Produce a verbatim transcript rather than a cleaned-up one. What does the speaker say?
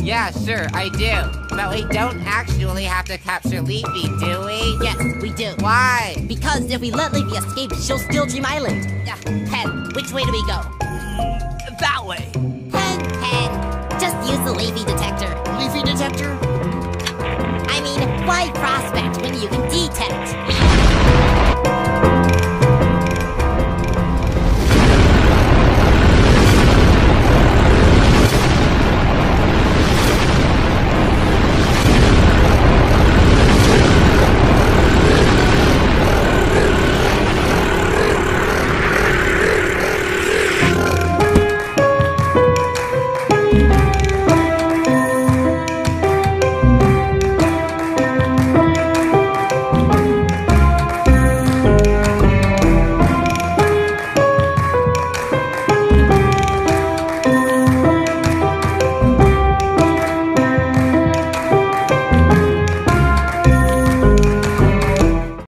Yeah, sure, I do. But we don't actually have to capture Leafy, do we? Yes, we do. Why? Because if we let Leafy escape, she'll steal Dream Island. Uh, Hen, which way do we go? That way. Hen, Hen, just use the Leafy detector. Leafy detector? I mean, why cry?